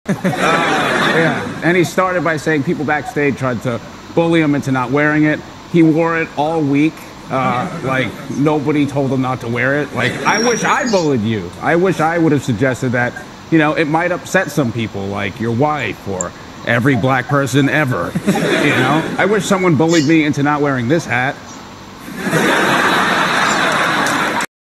Yeah, and he started by saying people backstage tried to bully him into not wearing it. He wore it all week. Like nobody told him not to wear it. Like I wish I bullied you. I wish I would have suggested that. It might upset some people, like your wife or every black person ever. I wish someone bullied me into not wearing this hat.